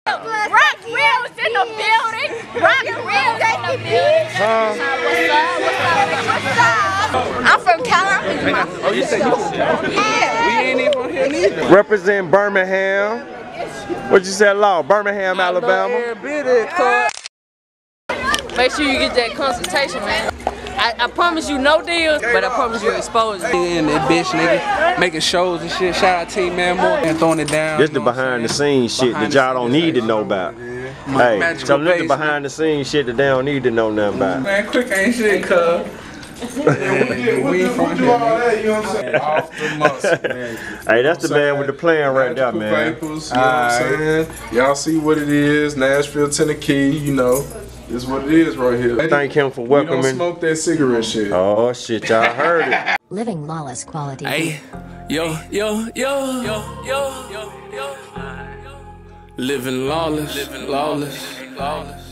Rock Real's in the building. Rock Real's in the building. What's up? I'm from California. Oh, you said you? Yeah. We ain't even from here neither. Represent Birmingham. What you said, Law? Birmingham, Alabama. Make sure you get that consultation, man. I promise you no deals, but I promise you exposure. And that bitch nigga making shows and shit. Shout out to man more and throwing it down. This the behind the scenes shit that y'all don't need to know about. Hey, tell them this the behind the scenes shit that they don't need to know nothing about. Man, quick ain't shit, cuz. We do all that, you know what I'm saying? Off the muscle, man. Hey, that's the man with the plan right there, man. Vapors, you know what I'm saying? Y'all see what it is, Nashville, Tennessee, you know. This is what it is right here. Thank him for We welcoming. don't smoke that cigarette shit. Oh shit, y'all heard it. Living lawless quality. Hey, yo. Living lawless.